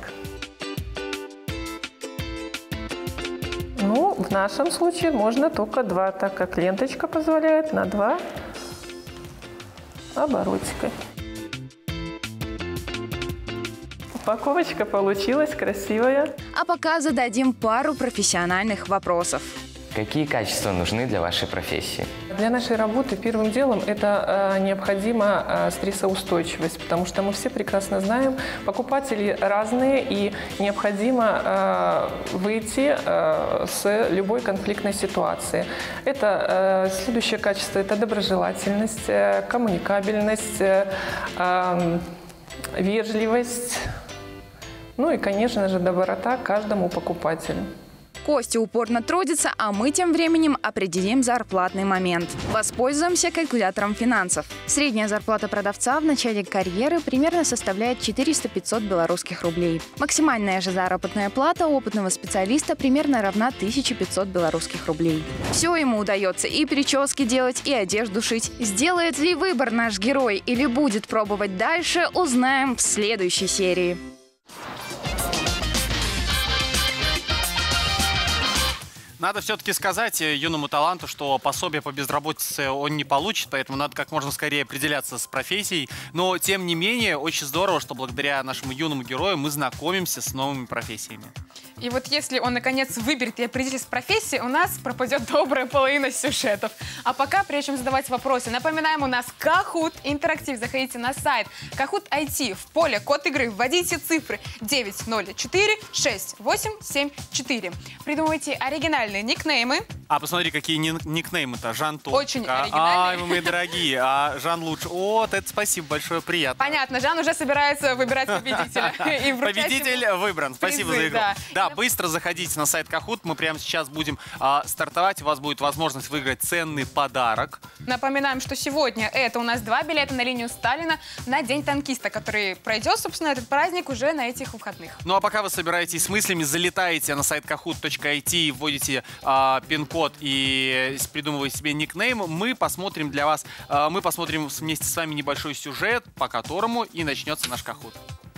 Ну, в нашем случае можно только 2, так как ленточка позволяет на 2 оборотика. Упаковочка получилась красивая. А пока зададим пару профессиональных вопросов. Какие качества нужны для вашей профессии? Для нашей работы первым делом это необходима стрессоустойчивость, потому что мы все прекрасно знаем, покупатели разные, и необходимо выйти с любой конфликтной ситуации. Это следующее качество – это доброжелательность, коммуникабельность, вежливость, ну и, конечно же, доброта каждому покупателю. Костя упорно трудится, а мы тем временем определим зарплатный момент. Воспользуемся калькулятором финансов. Средняя зарплата продавца в начале карьеры примерно составляет 400-500 белорусских рублей. Максимальная же заработная плата опытного специалиста примерно равна 1500 белорусских рублей. Все ему удается: и прически делать, и одежду шить. Сделает ли выбор наш герой или будет пробовать дальше, узнаем в следующей серии. Надо все-таки сказать юному таланту, что пособие по безработице он не получит, поэтому надо как можно скорее определяться с профессией. Но, тем не менее, очень здорово, что благодаря нашему юному герою мы знакомимся с новыми профессиями. И вот если он, наконец, выберет и определится с профессией, у нас пропадет добрая половина сюжетов. А пока, прежде чем задавать вопросы, напоминаем, у нас Kahoot интерактив. Заходите на сайт Kahoot IT. В поле код игры вводите цифры 9046874. Придумывайте оригинальные никнеймы. А посмотри, какие никнеймы-то. Жан топ. Очень оригинальные. Ай, вы мои дорогие. А Жан лучше. Вот, это спасибо большое, приятно. Понятно, Жан уже собирается выбирать победителя. Победитель выбран. Спасибо за игру. Да, быстро заходите на сайт Kahoot. Мы прямо сейчас будем стартовать. У вас будет возможность выиграть ценный подарок. Напоминаем, что сегодня это у нас 2 билета на линию Сталина на День танкиста, который пройдет, собственно, этот праздник уже на этих выходных. Ну а пока вы собираетесь с мыслями, залетаете на сайт kahoot.it, вводите пин-код и придумываете себе никнейм. Мы посмотрим для вас, мы посмотрим вместе с вами небольшой сюжет, по которому и начнется наш Kahoot.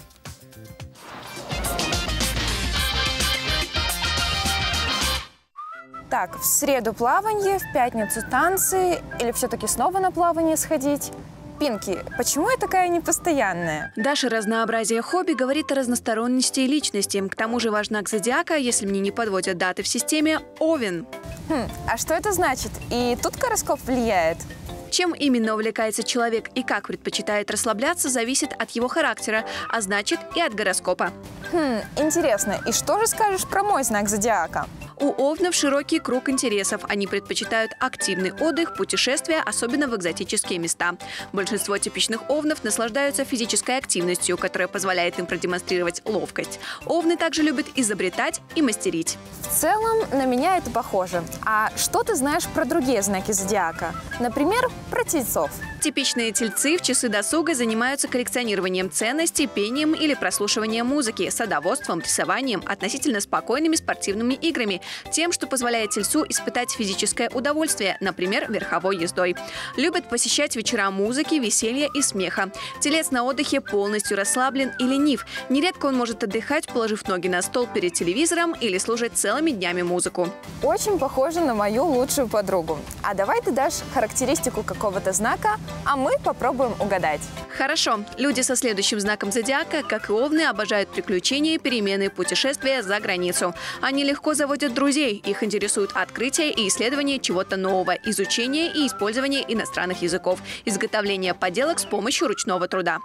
Так, в среду плавание, в пятницу танцы или все-таки снова на плавание сходить? Пинки, почему я такая непостоянная? Даша разнообразие хобби говорит о разносторонности личности. К тому же ваш знак зодиака, если мне не подводят даты в системе, Овен. А что это значит? И тут гороскоп влияет? Чем именно увлекается человек и как предпочитает расслабляться, зависит от его характера, а значит и от гороскопа. Интересно, и что же скажешь про мой знак зодиака? У овнов широкий круг интересов. Они предпочитают активный отдых, путешествия, особенно в экзотические места. Большинство типичных овнов наслаждаются физической активностью, которая позволяет им продемонстрировать ловкость. Овны также любят изобретать и мастерить. В целом, на меня это похоже. А что ты знаешь про другие знаки зодиака? Например, про тельцов. Типичные тельцы в часы досуга занимаются коллекционированием ценностей, пением или прослушиванием музыки, садоводством, рисованием, относительно спокойными спортивными играми Тем, что позволяет тельцу испытать физическое удовольствие, например, верховой ездой. Любит посещать вечера музыки, веселья и смеха. Телец на отдыхе полностью расслаблен и ленив. Нередко он может отдыхать, положив ноги на стол перед телевизором или слушать целыми днями музыку. Очень похоже на мою лучшую подругу. А давай ты дашь характеристику какого-то знака, а мы попробуем угадать. Хорошо. Люди со следующим знаком зодиака, как и овны, обожают приключения, перемены, путешествия за границу. Они легко заводят друзей. Их интересует открытие и исследование чего-то нового, изучение и использование иностранных языков, изготовление поделок с помощью ручного труда.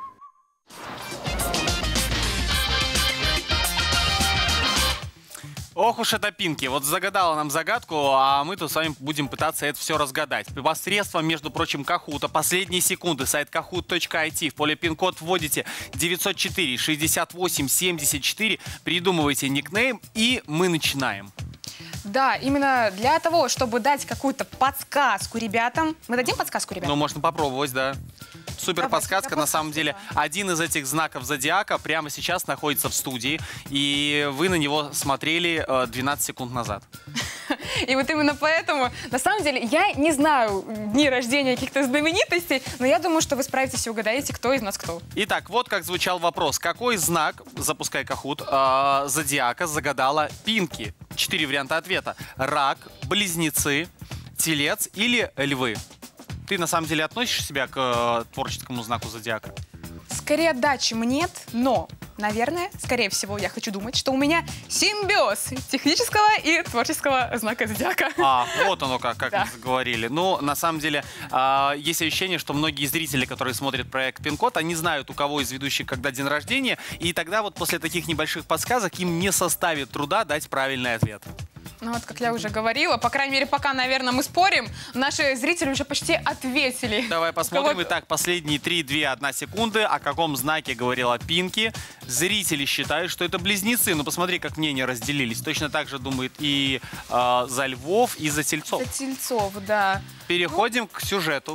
Ох уж это Пинки. Вот загадала нам загадку, а мы тут с вами будем пытаться это все разгадать. Посредством, между прочим, Кахута. Последние секунды. Сайт kahoot.it. В поле пин-код вводите 904 68 74. Придумывайте никнейм, и мы начинаем. Да, именно для того, чтобы дать какую-то подсказку ребятам. Мы дадим подсказку ребятам? Ну, можно попробовать, да. Супер подсказка. На самом деле, один из этих знаков зодиака прямо сейчас находится в студии, и вы на него смотрели 12 секунд назад. И вот именно поэтому, на самом деле, я не знаю дни рождения каких-то знаменитостей, но я думаю, что вы справитесь и угадаете, кто из нас кто. Итак, вот как звучал вопрос. Какой знак, запускай Кахут, зодиака загадала Пинки? 4 варианта ответа. Рак, близнецы, телец или львы? Ты на самом деле относишь себя к творческому знаку зодиака? Скорее да, чем нет, но, наверное, скорее всего, я хочу думать, что у меня симбиоз технического и творческого знака зодиака. А, вот оно как Да. мы говорили. Ну, на самом деле, есть ощущение, что многие зрители, которые смотрят проект «Пин-код», они знают, у кого из ведущих когда день рождения, и тогда вот после таких небольших подсказок им не составит труда дать правильный ответ. Ну вот, как я уже говорила, по крайней мере, пока, наверное, мы спорим, наши зрители уже почти ответили. Давай посмотрим. Итак, последние 3, 2, 1 секунды. О каком знаке говорила Пинки? Зрители считают, что это близнецы. Ну, посмотри, как мнения разделились. Точно так же думает и за львов, и за тельцов. За тельцов, да. Переходим к сюжету.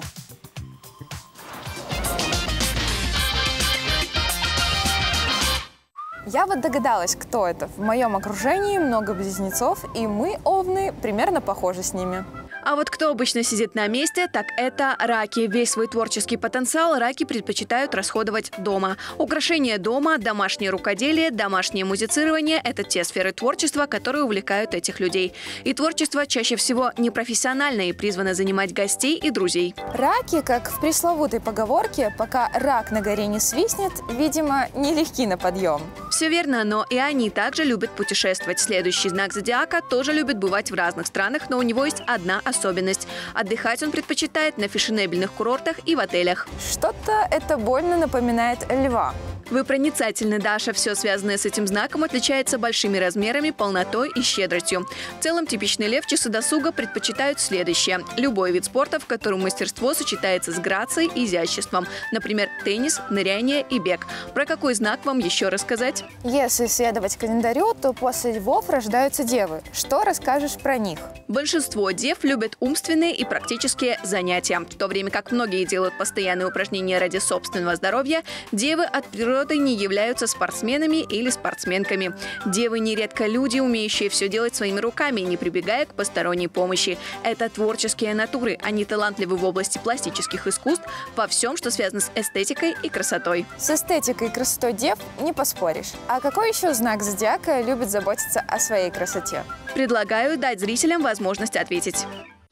Я вот догадалась, кто это. В моем окружении много близнецов, и мы, овны, примерно похожи с ними. А вот кто обычно сидит на месте, так это раки. Весь свой творческий потенциал раки предпочитают расходовать дома. Украшение дома, домашнее рукоделие, домашнее музицирование – это те сферы творчества, которые увлекают этих людей. И творчество чаще всего непрофессиональное и призвано занимать гостей и друзей. Раки, как в пресловутой поговорке, пока рак на горе не свистнет, видимо, нелегки на подъем. Все верно, но и они также любят путешествовать. Следующий знак зодиака тоже любит бывать в разных странах, но у него есть одна особенность. Отдыхать он предпочитает на фешенебельных курортах и в отелях. Что-то это больно напоминает льва. Вы проницательны, Даша. Все связанное с этим знаком отличается большими размерами, полнотой и щедростью. В целом, типичный лев часы досуга предпочитают следующее. Любой вид спорта, в котором мастерство сочетается с грацией и изяществом. Например, теннис, ныряние и бег. Про какой знак вам еще рассказать? Если следовать календарю, то после львов рождаются девы. Что расскажешь про них? Большинство дев любят умственные и практические занятия. В то время как многие делают постоянные упражнения ради собственного здоровья, девы от природы не являются спортсменами или спортсменками. Девы нередко люди, умеющие все делать своими руками, не прибегая к посторонней помощи. Это творческие натуры. Они талантливы в области пластических искусств, во всем, что связано с эстетикой и красотой. С эстетикой и красотой дев не поспоришь. А какой еще знак зодиака любит заботиться о своей красоте? Предлагаю дать зрителям возможность ответить.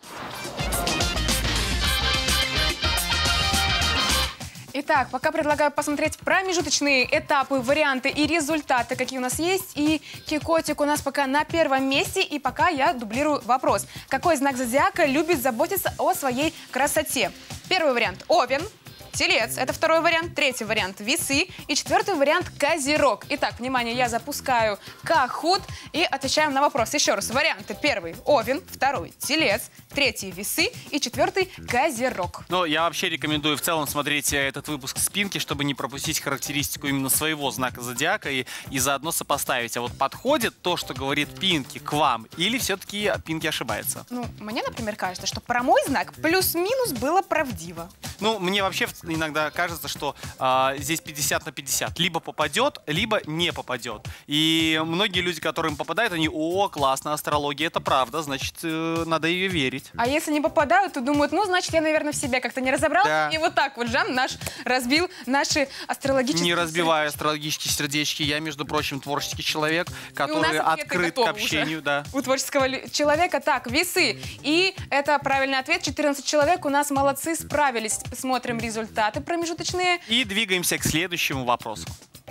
Итак, пока предлагаю посмотреть промежуточные этапы, варианты и результаты, какие у нас есть. И Кикотик у нас пока на первом месте. И пока я дублирую вопрос. Какой знак зодиака любит заботиться о своей красоте? Первый вариант – Овен. Телец – это второй вариант. Третий вариант – Весы. И четвертый вариант – Козерог. Итак, внимание, я запускаю Кахут и отвечаем на вопрос. Еще раз, варианты. Первый – Овен. Второй – Телец. Третий – Весы. И четвертый – Козерог. Ну, я вообще рекомендую в целом смотреть этот выпуск с Пинки, чтобы не пропустить характеристику именно своего знака зодиака и заодно сопоставить. А вот подходит то, что говорит Пинки, к вам, или все-таки Пинки ошибается? Ну, мне, например, кажется, что про мой знак плюс-минус было правдиво. Ну, мне вообще иногда кажется, что здесь 50 на 50. Либо попадет, либо не попадет. И многие люди, которым попадают, они: о, классно, астрология, это правда, значит, надо ее верить. А если не попадают, то думают: ну, значит, я, наверное, в себе как-то не разобрался. Да. И вот так вот Жан наш разбил наши астрологические... Не разбивая астрологические сердечки. Я, между прочим, творческий человек, который открыт к общению. Да. У творческого человека. Так, весы. И это правильный ответ. 14 человек у нас молодцы, справились. Смотрим результаты промежуточные. И двигаемся к следующему вопросу.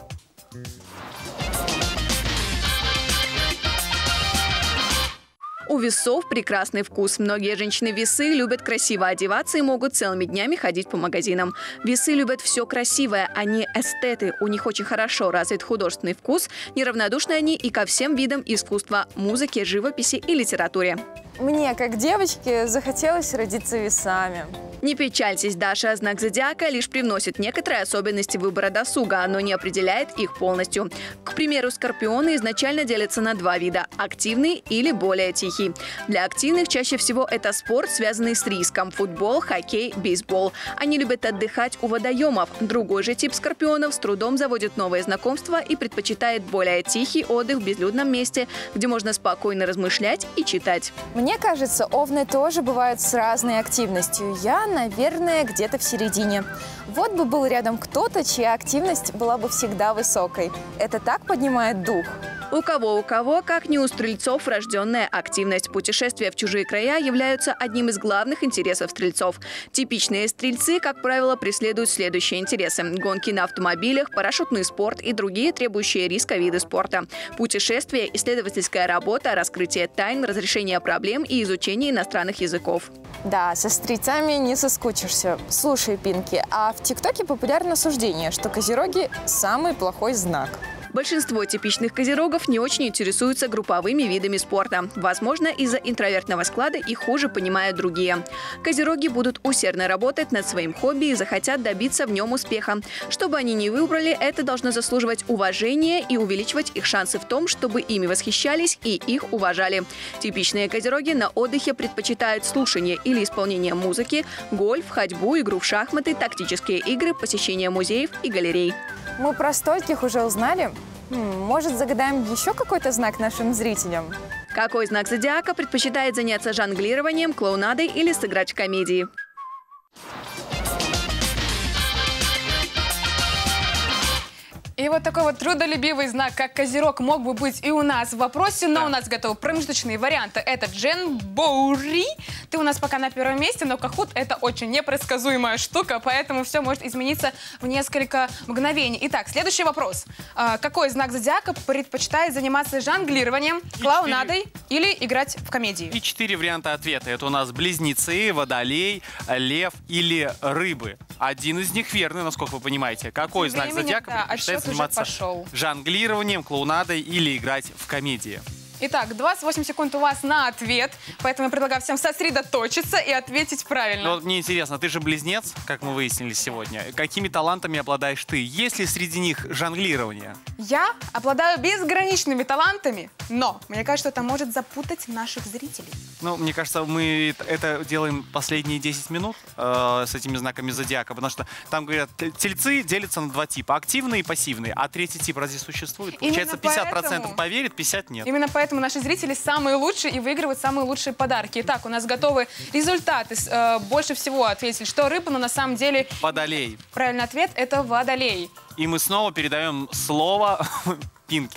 У весов прекрасный вкус. Многие женщины-весы любят красиво одеваться и могут целыми днями ходить по магазинам. Весы любят все красивое, они эстеты. У них очень хорошо развит художественный вкус. Неравнодушны они и ко всем видам искусства, музыке, живописи и литературе. Мне, как девочке, захотелось родиться весами. Не печальтесь, Даша. Знак зодиака лишь привносит некоторые особенности выбора досуга, но не определяет их полностью. К примеру, скорпионы изначально делятся на два вида – активный или более тихий. Для активных чаще всего это спорт, связанный с риском – футбол, хоккей, бейсбол. Они любят отдыхать у водоемов. Другой же тип скорпионов с трудом заводит новые знакомства и предпочитает более тихий отдых в безлюдном месте, где можно спокойно размышлять и читать. Мне кажется, овны тоже бывают с разной активностью. Я, наверное, где-то в середине. Вот бы был рядом кто-то, чья активность была бы всегда высокой. Это так поднимает дух. У кого, как не у стрельцов, врожденная активность. Путешествия в чужие края являются одним из главных интересов стрельцов. Типичные стрельцы, как правило, преследуют следующие интересы: гонки на автомобилях, парашютный спорт и другие требующие риска виды спорта. Путешествия, исследовательская работа, раскрытие тайн, разрешение проблем и изучение иностранных языков. Да, со стрельцами не соскучишься. Слушай, Пинки, а в ТикТоке популярно суждение, что козероги – самый плохой знак. Большинство типичных козерогов не очень интересуются групповыми видами спорта. Возможно, из-за интровертного склада их хуже понимают другие. Козероги будут усердно работать над своим хобби и захотят добиться в нем успеха. Что бы они ни выбрали, это должно заслуживать уважения и увеличивать их шансы в том, чтобы ими восхищались и их уважали. Типичные козероги на отдыхе предпочитают слушание или исполнение музыки, гольф, ходьбу, игру в шахматы, тактические игры, посещение музеев и галерей. Мы про стольких уже узнали. Может, загадаем еще какой-то знак нашим зрителям? Какой знак зодиака предпочитает заняться жонглированием, клоунадой или сыграть в комедии? И вот такой вот трудолюбивый знак, как Козерог, мог бы быть и у нас в вопросе, но у нас готовы промежуточные варианты. Это Джембори. Ты у нас пока на первом месте, но Кахут – это очень непредсказуемая штука, поэтому все может измениться в несколько мгновений. Итак, следующий вопрос. Какой знак зодиака предпочитает заниматься жонглированием, клоунадой или играть в комедии? И 4 варианта ответа. Это у нас близнецы, водолей, лев или рыбы. Один из них верный, насколько вы понимаете. Какой знак зодиака предпочитает заниматься жонглированием, клоунадой или играть в комедии? Итак, 28 секунд у вас на ответ, поэтому я предлагаю всем сосредоточиться и ответить правильно. Но мне интересно, ты же близнец, как мы выяснили сегодня. Какими талантами обладаешь ты? Есть ли среди них жонглирование? Я обладаю безграничными талантами, но мне кажется, это может запутать наших зрителей. Ну, мне кажется, мы это делаем последние 10 минут с этими знаками зодиака, потому что там, говорят, тельцы делятся на два типа, активные и пассивные, а третий тип разве существует? Получается, 50% поверит, 50% нет. Именно поэтому наши зрители самые лучшие и выигрывают самые лучшие подарки. Итак, у нас готовы результаты. Больше всего ответили, что рыба, но на самом деле... Водолей. Правильный ответ – это водолей. И мы снова передаем слово Пинке.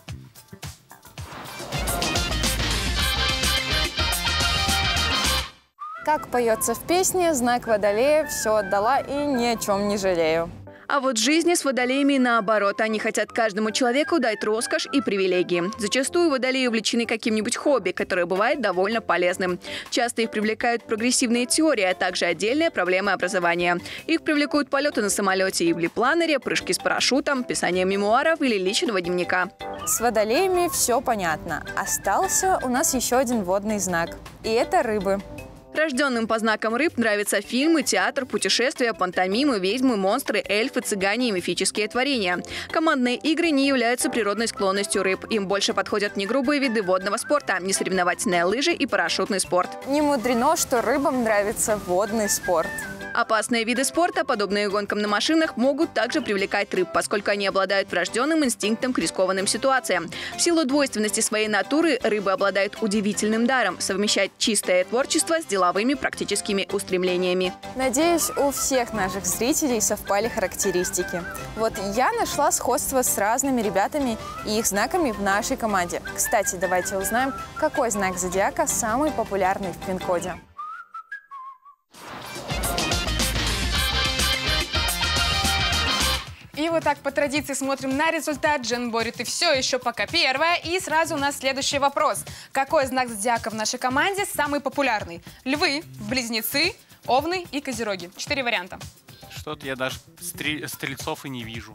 Как поется в песне, знак водолея все отдала и ни о чем не жалею. А вот в жизни с водолеями наоборот. Они хотят каждому человеку дать роскошь и привилегии. Зачастую водолеи увлечены каким-нибудь хобби, которое бывает довольно полезным. Часто их привлекают прогрессивные теории, а также отдельные проблемы образования. Их привлекут полеты на самолете и бипланере, прыжки с парашютом, писание мемуаров или личного дневника. С водолеями все понятно. Остался у нас еще один водный знак. И это рыбы. Рожденным по знакам рыб нравятся фильмы, театр, путешествия, пантомимы, ведьмы, монстры, эльфы, цыгане и мифические творения. Командные игры не являются природной склонностью рыб. Им больше подходят не грубые виды водного спорта, не соревновательные лыжи и парашютный спорт. Не мудрено, что рыбам нравится водный спорт. Опасные виды спорта, подобные гонкам на машинах, могут также привлекать рыб, поскольку они обладают врожденным инстинктом к рискованным ситуациям. В силу двойственности своей натуры рыбы обладают удивительным даром совмещать чистое творчество с деловыми практическими устремлениями. Надеюсь, у всех наших зрителей совпали характеристики. Вот я нашла сходство с разными ребятами и их знаками в нашей команде. Кстати, давайте узнаем, какой знак зодиака самый популярный в пин-коде. И вот так по традиции смотрим на результат. Дженбори, ты все еще пока первая. И сразу у нас следующий вопрос. Какой знак зодиака в нашей команде самый популярный? Львы, близнецы, овны и козероги. 4 варианта. Что-то я даже стрельцов и не вижу.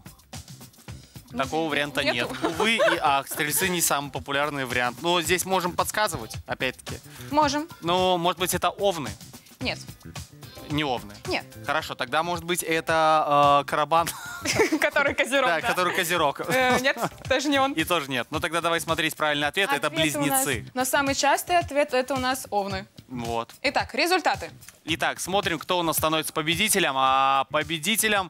Такого варианта Нету. нет. Увы, стрельцы не самый популярный вариант. Но здесь можем подсказывать, опять-таки. Можем. Но, может быть, это овны? Нет. Не овны? Нет. Хорошо, тогда, может быть, это карабан. Который козерог, да. который козерог. Нет, тоже не он. И тоже нет. Ну, тогда давай смотреть правильный ответ. Это близнецы. Но самый частый ответ – это у нас овны. Вот. Итак, результаты. Итак, смотрим, кто у нас становится победителем. А победителем...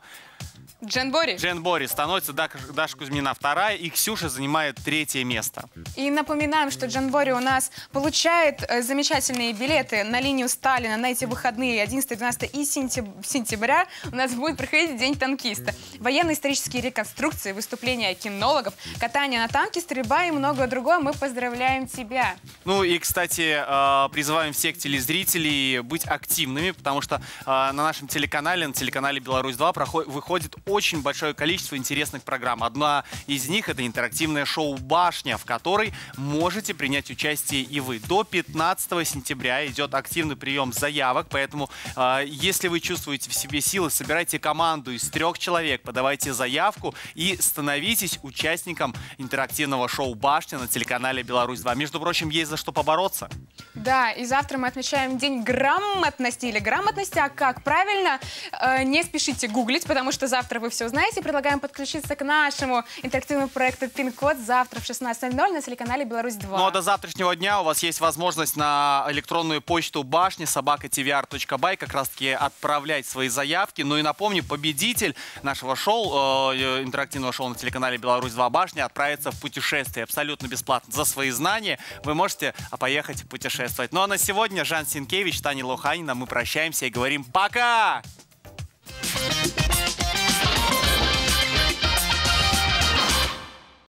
Дженбори становится Даша Кузьмина 2-я, и Ксюша занимает 3-е место. И напоминаем, что Дженбори у нас получает замечательные билеты на линию Сталина на эти выходные 11, 12 и сентября. У нас будет проходить День танкиста. Военно-исторические реконструкции, выступления кинологов, катание на танке, стрельба и многое другое. Мы поздравляем тебя. Ну и, кстати, призываем всех телезрителей быть активными, потому что на нашем телеканале, на телеканале «Беларусь-2» выходит очень большое количество интересных программ. Одна из них — это интерактивное шоу «Башня», в которой можете принять участие и вы. До 15 сентября идет активный прием заявок, поэтому если вы чувствуете в себе силы, собирайте команду из 3 человек, подавайте заявку и становитесь участником интерактивного шоу «Башня» на телеканале «Беларусь-2». Между прочим, есть за что побороться. Да, и завтра мы отмечаем День грамотности или грамотности. А как правильно? Не спешите гуглить, потому что завтра вы все узнаете. Предлагаем подключиться к нашему интерактивному проекту «Пин-код» завтра в 16:00 на телеканале «Беларусь-2». Ну а до завтрашнего дня у вас есть возможность на электронную почту bashня@tvr.by как раз-таки отправлять свои заявки. Ну и напомню, победитель нашего шоу, интерактивного шоу на телеканале «Беларусь-2» «Башня» отправится в путешествие абсолютно бесплатно. За свои знания вы можете поехать путешествовать. Ну а на сегодня Жан Синкевич, Таня Лоханина. Мы прощаемся и говорим пока!